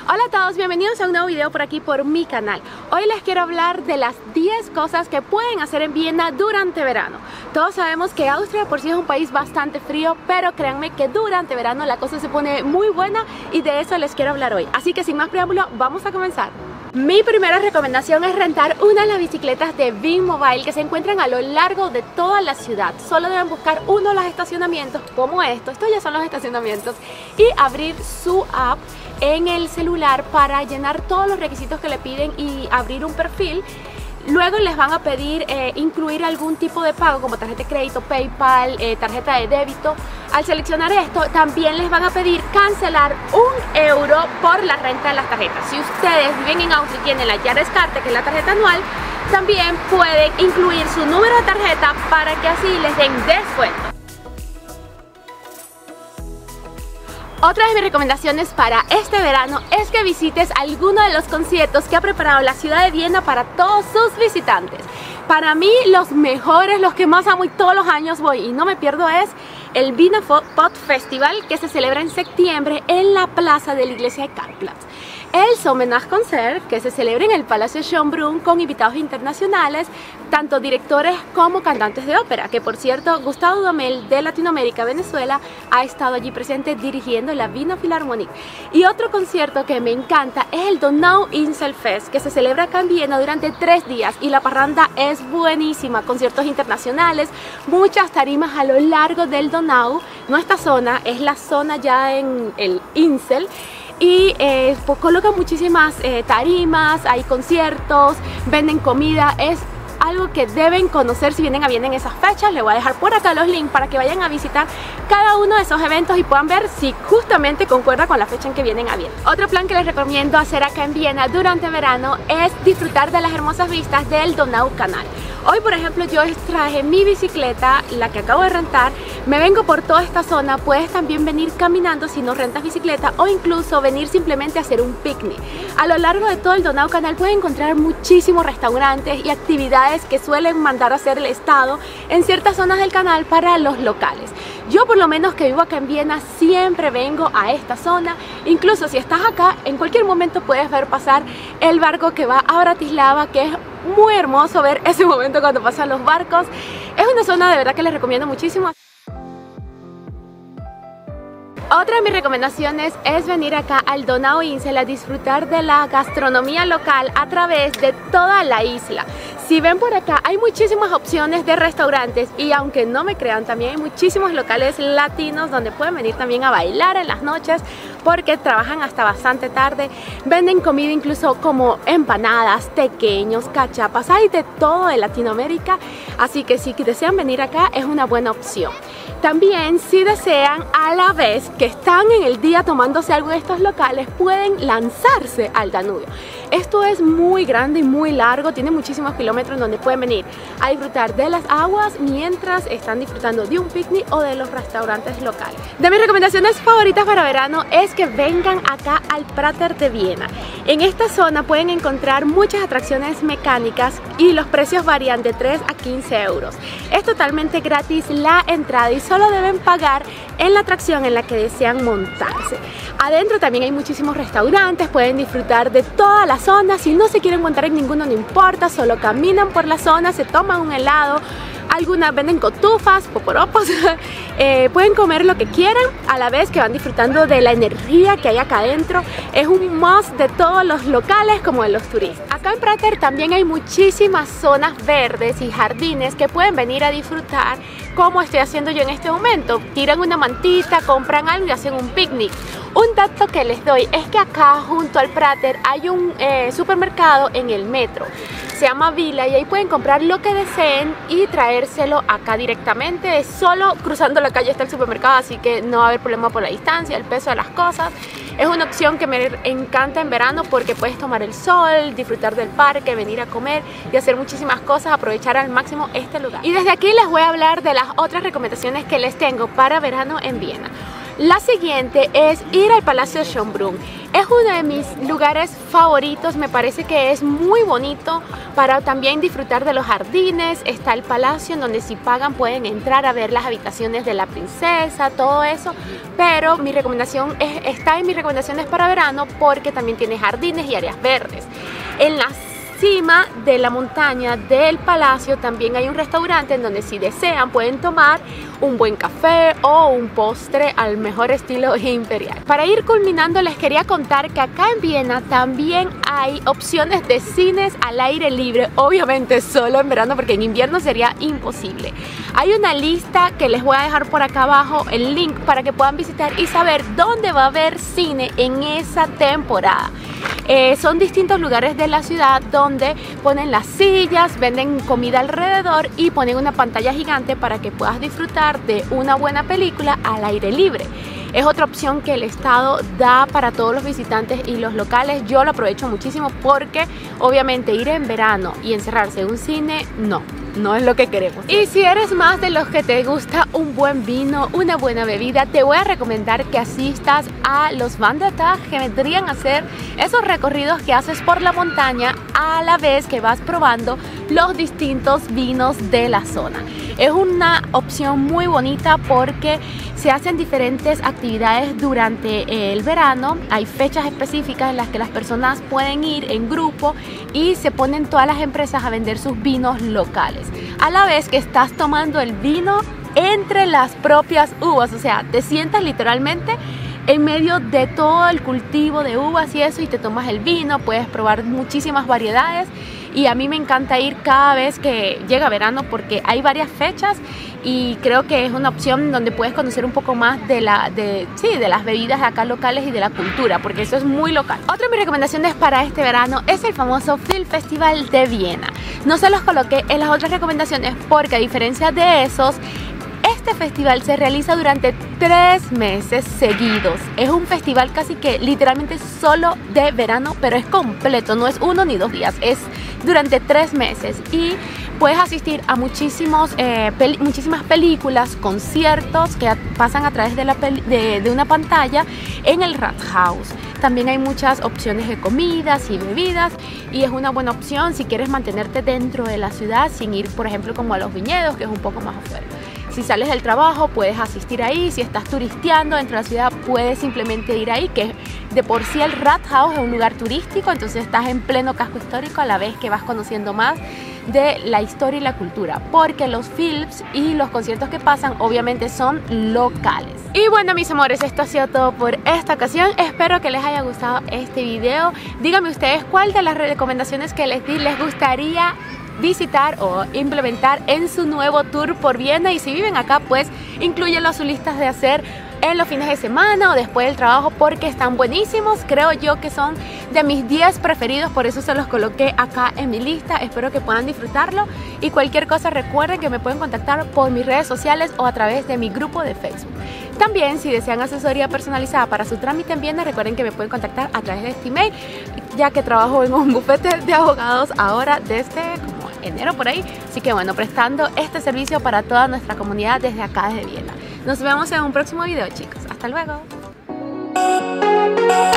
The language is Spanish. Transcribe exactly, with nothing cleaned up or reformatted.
Hola a todos, bienvenidos a un nuevo video por aquí por mi canal. Hoy les quiero hablar de las diez cosas que pueden hacer en Viena durante verano. Todos sabemos que Austria por sí es un país bastante frío, pero créanme que durante verano la cosa se pone muy buena y de eso les quiero hablar hoy. Así que sin más preámbulo, vamos a comenzar. Mi primera recomendación es rentar una de las bicicletas de VinMobil que se encuentran a lo largo de toda la ciudad. Solo deben buscar uno de los estacionamientos como esto, estos ya son los estacionamientos, y abrir su app en el celular para llenar todos los requisitos que le piden y abrir un perfil. Luego les van a pedir eh, incluir algún tipo de pago como tarjeta de crédito, PayPal, eh, tarjeta de débito. Al seleccionar esto también les van a pedir cancelar un euro por la renta de las tarjetas. Si ustedes viven en Austria y tienen la Jahreskarte, que es la tarjeta anual, también pueden incluir su número de tarjeta para que así les den descuento. Otra de mis recomendaciones para este verano es que visites alguno de los conciertos que ha preparado la ciudad de Viena para todos sus visitantes. Para mí los mejores, los que más amo y todos los años voy y no me pierdo es el Wiener Pop Festival, que se celebra en septiembre en la plaza de la iglesia de Karlsplatz. El Sommernachtkonzert, que se celebra en el Palacio Schönbrunn con invitados internacionales, tanto directores como cantantes de ópera, que por cierto Gustavo Dudamel de Latinoamérica, Venezuela, ha estado allí presente dirigiendo la Wiener Philharmonic. Y otro concierto que me encanta es el Donauinselfest, que se celebra acá en Viena durante tres días y la parranda es buenísima, conciertos internacionales, muchas tarimas a lo largo del Donau. Nuestra zona es la zona ya en el Insel, y eh, pues colocan muchísimas eh, tarimas, hay conciertos, venden comida, es algo que deben conocer si vienen a Viena en esas fechas. Les voy a dejar por acá los links para que vayan a visitar cada uno de esos eventos y puedan ver si justamente concuerda con la fecha en que vienen a Viena. Otro plan que les recomiendo hacer acá en Viena durante verano es disfrutar de las hermosas vistas del Donaukanal. Hoy, por ejemplo, yo traje mi bicicleta, la que acabo de rentar, me vengo por toda esta zona. Puedes también venir caminando si no rentas bicicleta o incluso venir simplemente a hacer un picnic. A lo largo de todo el Donaukanal puedes encontrar muchísimos restaurantes y actividades que suelen mandar a hacer el Estado en ciertas zonas del canal para los locales. Yo, por lo menos que vivo acá en Viena, siempre vengo a esta zona. Incluso si estás acá, en cualquier momento puedes ver pasar el barco que va a Bratislava, que es muy hermoso ver ese momento cuando pasan los barcos. Es una zona de verdad que les recomiendo muchísimo. Otra de mis recomendaciones es venir acá al Donauinsel a disfrutar de la gastronomía local a través de toda la isla. Si ven por acá hay muchísimas opciones de restaurantes y aunque no me crean, también hay muchísimos locales latinos donde pueden venir también a bailar en las noches porque trabajan hasta bastante tarde. Venden comida incluso como empanadas, tequeños, cachapas, hay de todo de Latinoamérica, así que si desean venir acá es una buena opción. También si desean, a la vez que están en el día tomándose algo de estos locales, pueden lanzarse al Danubio. Esto es muy grande y muy largo, tiene muchísimos kilómetros donde pueden venir a disfrutar de las aguas mientras están disfrutando de un picnic o de los restaurantes locales. De mis recomendaciones favoritas para verano es que vengan acá al Prater de Viena. En esta zona pueden encontrar muchas atracciones mecánicas y los precios varían de tres a quince euros. Es totalmente gratis la entrada y solo deben pagar en la atracción en la que desean montarse. Adentro también hay muchísimos restaurantes, pueden disfrutar de toda la zona. Si no se quieren montar en ninguno, no importa, solo caminan por la zona, se toman un helado. Algunas venden cotufas, poporopos, eh, pueden comer lo que quieran a la vez que van disfrutando de la energía que hay acá adentro. Es un must de todos los locales como de los turistas. Acá en Prater también hay muchísimas zonas verdes y jardines que pueden venir a disfrutar como estoy haciendo yo en este momento. Tiran una mantita, compran algo y hacen un picnic. Un dato que les doy es que acá junto al Prater hay un eh, supermercado en el metro. Se llama Vila y ahí pueden comprar lo que deseen y traérselo acá directamente. Solo cruzando la calle está el supermercado, así que no va a haber problema por la distancia, el peso de las cosas. Es una opción que me encanta en verano porque puedes tomar el sol, disfrutar del parque, venir a comer y hacer muchísimas cosas, aprovechar al máximo este lugar. Y desde aquí les voy a hablar de las otras recomendaciones que les tengo para verano en Viena. La siguiente es ir al Palacio de Schönbrunn. Es uno de mis lugares favoritos, me parece que es muy bonito para también disfrutar de los jardines. Está el palacio en donde si pagan pueden entrar a ver las habitaciones de la princesa, todo eso. Pero mi recomendación es, está en mis recomendaciones para verano porque también tiene jardines y áreas verdes. En las encima de la montaña del palacio también hay un restaurante en donde si desean pueden tomar un buen café o un postre al mejor estilo imperial. Para ir culminando les quería contar que acá en Viena también hay opciones de cines al aire libre, obviamente solo en verano porque en invierno sería imposible. Hay una lista que les voy a dejar por acá abajo el link para que puedan visitar y saber dónde va a haber cine en esa temporada. Eh, son distintos lugares de la ciudad donde ponen las sillas, venden comida alrededor y ponen una pantalla gigante para que puedas disfrutar de una buena película al aire libre. Es otra opción que el Estado da para todos los visitantes y los locales. Yo lo aprovecho muchísimo porque obviamente ir en verano y encerrarse en un cine, no. No es lo que queremos. Y si eres más de los que te gusta un buen vino, una buena bebida, te voy a recomendar que asistas a los Wandertag, que vendrían a ser esos recorridos que haces por la montaña a la vez que vas probando los distintos vinos de la zona. Es una opción muy bonita porque se hacen diferentes actividades durante el verano. Hay fechas específicas en las que las personas pueden ir en grupo y se ponen todas las empresas a vender sus vinos locales, a la vez que estás tomando el vino entre las propias uvas. O sea, te sientas literalmente en medio de todo el cultivo de uvas y eso y te tomas el vino, puedes probar muchísimas variedades. Y a mí me encanta ir cada vez que llega verano porque hay varias fechas y creo que es una opción donde puedes conocer un poco más de, la, de, sí, de las bebidas acá locales y de la cultura, porque eso es muy local. Otra de mis recomendaciones para este verano es el famoso Film Festival de Viena. No se los coloqué en las otras recomendaciones porque a diferencia de esos, este festival se realiza durante tres meses seguidos. Es un festival casi que literalmente solo de verano, pero es completo, no es uno ni dos días, es durante tres meses y puedes asistir a muchísimos, eh, pel muchísimas películas, conciertos que pasan a través de, la de, de una pantalla en el Rathaus. También hay muchas opciones de comidas y bebidas y es una buena opción si quieres mantenerte dentro de la ciudad sin ir, por ejemplo, como a los viñedos, que es un poco más afuera. Si sales del trabajo puedes asistir ahí, si estás turisteando dentro de la ciudad puedes simplemente ir ahí, que de por sí el Rathaus es un lugar turístico, entonces estás en pleno casco histórico a la vez que vas conociendo más de la historia y la cultura, porque los films y los conciertos que pasan obviamente son locales. Y bueno, mis amores, esto ha sido todo por esta ocasión. Espero que les haya gustado este video. Díganme ustedes cuál de las recomendaciones que les di les gustaría visitar o implementar en su nuevo tour por Viena, y si viven acá pues inclúyenlo a sus listas de hacer en los fines de semana o después del trabajo porque están buenísimos. Creo yo que son de mis diez preferidos, por eso se los coloqué acá en mi lista. Espero que puedan disfrutarlo y cualquier cosa recuerden que me pueden contactar por mis redes sociales o a través de mi grupo de Facebook. También si desean asesoría personalizada para su trámite en Viena, recuerden que me pueden contactar a través de este email, ya que trabajo en un bufete de abogados ahora desde como enero por ahí, así que bueno, prestando este servicio para toda nuestra comunidad desde acá, desde Viena. Nos vemos en un próximo video, chicos. Hasta luego.